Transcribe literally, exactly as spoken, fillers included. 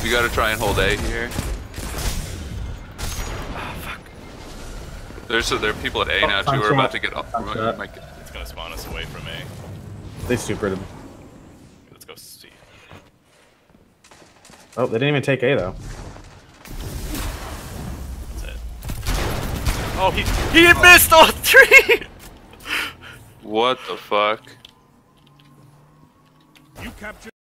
We gotta try and hold A here. Oh, fuck. There's there are people at A Oh, now too. We're shot. about to get up. Time We shot. might get- It's gonna spawn us away from A. They supered him. Let's go C. Oh, they didn't even take A though. That's it. Oh, he he missed all three. What the fuck? You captured